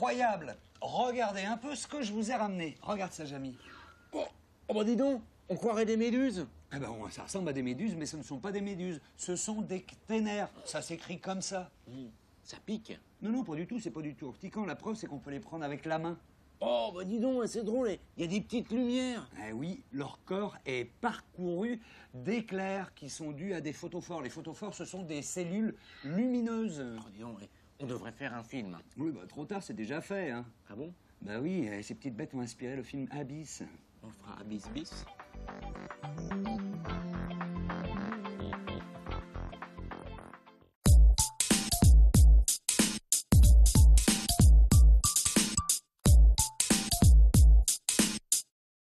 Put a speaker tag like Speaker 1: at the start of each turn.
Speaker 1: incroyable. Regardez un peu ce que je vous ai ramené. Regarde ça, Jamy.
Speaker 2: Oh, bah dis donc, on croirait des méduses.
Speaker 1: Eh ben, ça ressemble à des méduses, mais ce ne sont pas des méduses. Ce sont des cténaires. Ça s'écrit comme ça.
Speaker 2: Ça pique.
Speaker 1: Non, non, pas du tout. C'est pas du tout urticant. La preuve, c'est qu'on peut les prendre avec la main.
Speaker 2: Oh, bah dis donc, c'est drôle, il y a des petites lumières.
Speaker 1: Eh oui, leur corps est parcouru d'éclairs qui sont dus à des photophores. Les photophores, ce sont des cellules lumineuses.
Speaker 2: Oh, dis donc, on devrait faire un film.
Speaker 1: Oui, bah trop tard, c'est déjà fait, hein.
Speaker 2: Ah bon?
Speaker 1: Bah oui, ces petites bêtes ont inspiré le film Abyss.
Speaker 2: On fera Abyss bis.